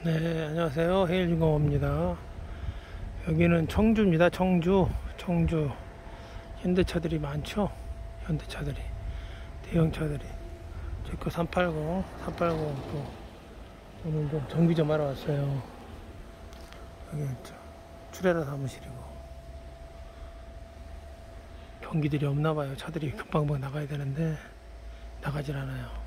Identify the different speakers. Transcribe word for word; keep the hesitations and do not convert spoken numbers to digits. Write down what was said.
Speaker 1: 네, 안녕하세요. 해일중공업입니다. 여기는 청주입니다. 청주, 청주. 현대차들이 많죠? 현대차들이. 대형차들이. 제거 삼팔공, 삼팔공 또 오늘 좀 정비 좀 하러 왔어요. 여기 출애라 사무실이고. 경기들이 없나봐요. 차들이 금방금방 나가야 되는데 나가질 않아요.